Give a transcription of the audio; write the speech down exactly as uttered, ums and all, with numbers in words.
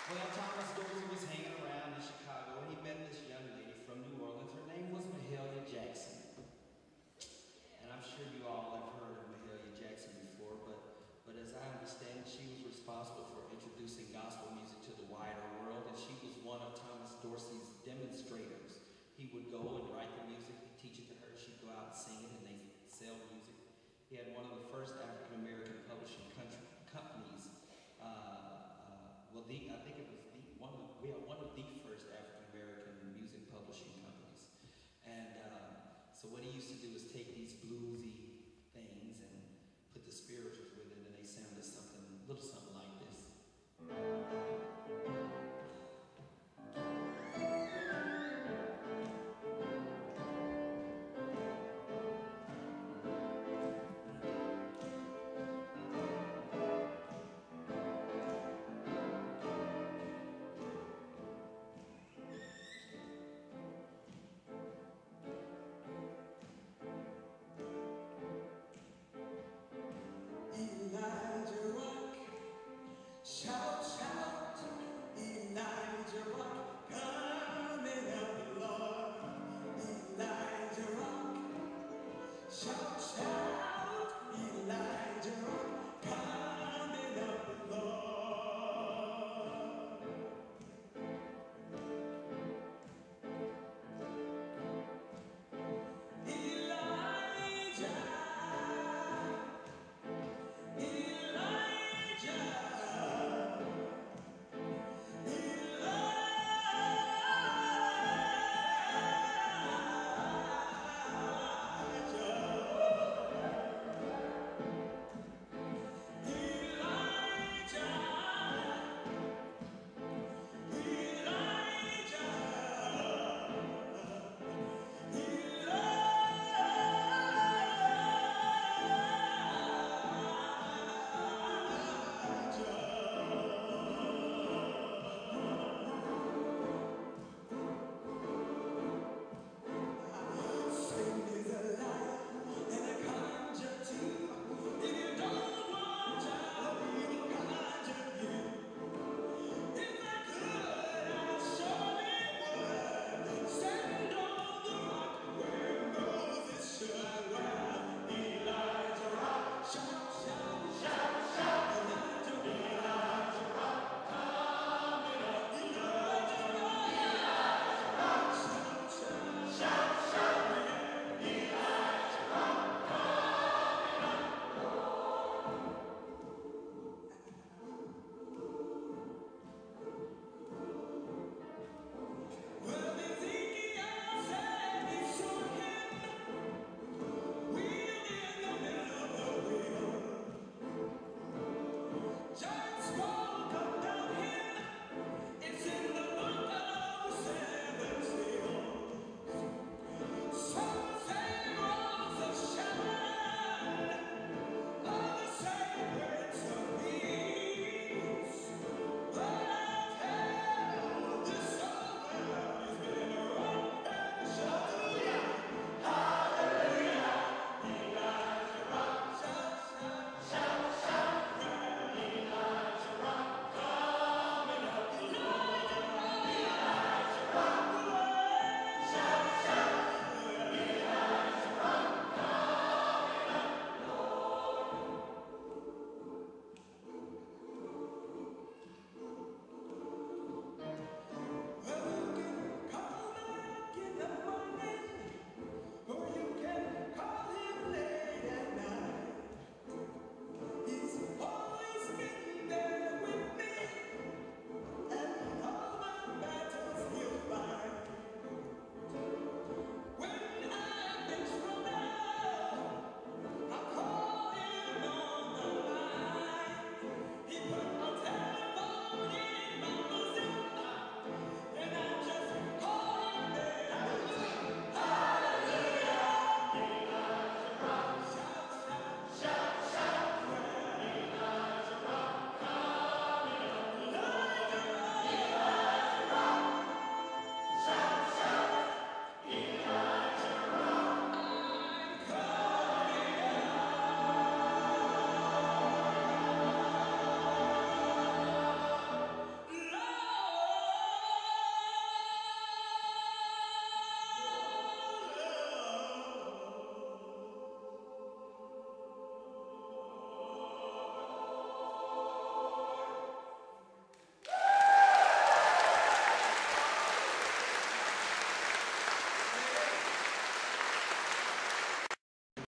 Well, Thomas Dorsey was hanging around in Chicago and he met this young lady from New Orleans. Her name was Mahalia Jackson. And I'm sure you all have heard of Mahalia Jackson before, but, but as I understand it, she was responsible for introducing gospel music to the wider world, and she was one of Thomas Dorsey's demonstrators. He would go and write the music, he'd teach it to her, she'd go out and sing it, and they'd sell music. He had one of the first African-American publishing country, companies. Uh, uh, well, the, I think it was the, one of, we had one of the first African-American music publishing companies. And uh, so what he used to do is take these bluesy things and put the spirituals with it, and they sounded something, a little something